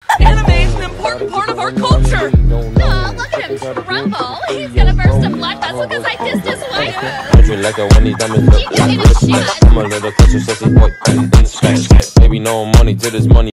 Anime is an important part of our culture. Oh, look at him tremble. He's gonna burst a blood vessel because I dissed his wife. Like a when these diamonds look like I'm a little closer, sexy boy, in the sky. Baby, no money to this money.